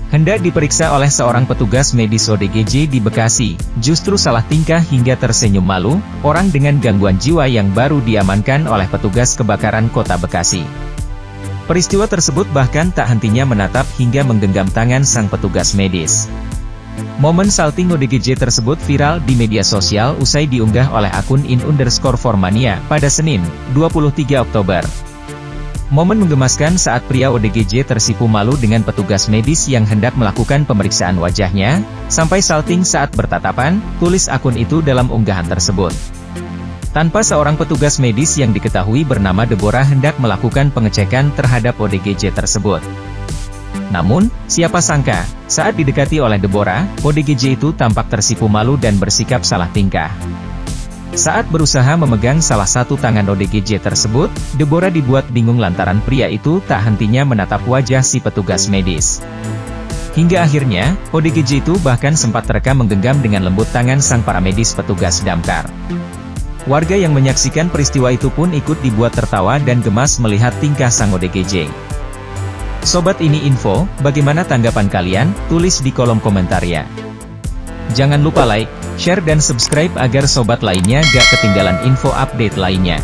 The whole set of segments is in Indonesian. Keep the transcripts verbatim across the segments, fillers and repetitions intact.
Hendak diperiksa oleh seorang petugas medis O D G J di Bekasi, justru salah tingkah hingga tersenyum malu, orang dengan gangguan jiwa yang baru diamankan oleh petugas kebakaran Kota Bekasi. Peristiwa tersebut bahkan tak hentinya menatap hingga menggenggam tangan sang petugas medis. Momen salting O D G J tersebut viral di media sosial usai diunggah oleh akun in underscore formania pada Senin, dua puluh tiga Oktober. Momen menggemaskan saat pria O D G J tersipu malu dengan petugas medis yang hendak melakukan pemeriksaan wajahnya, sampai salting saat bertatapan, tulis akun itu dalam unggahan tersebut. Tanpa seorang petugas medis yang diketahui bernama Deborah hendak melakukan pengecekan terhadap O D G J tersebut. Namun, siapa sangka, saat didekati oleh Deborah, O D G J itu tampak tersipu malu dan bersikap salah tingkah. Saat berusaha memegang salah satu tangan O D G J tersebut, Deborah dibuat bingung lantaran pria itu tak hentinya menatap wajah si petugas medis. Hingga akhirnya, O D G J itu bahkan sempat terekam menggenggam dengan lembut tangan sang paramedis petugas damkar. Warga yang menyaksikan peristiwa itu pun ikut dibuat tertawa dan gemas melihat tingkah sang O D G J. Sobat Ini Info, bagaimana tanggapan kalian? Tulis di kolom komentar ya. Jangan lupa like, share dan subscribe agar sobat lainnya gak ketinggalan info update lainnya.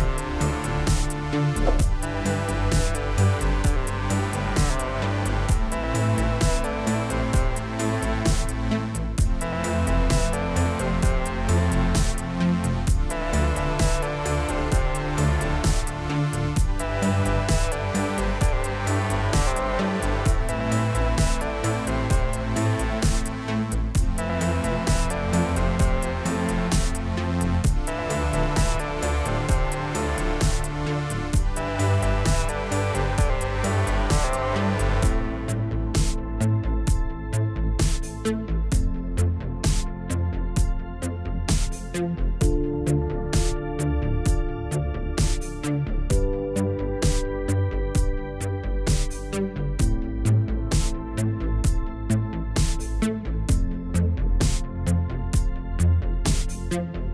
Thank you.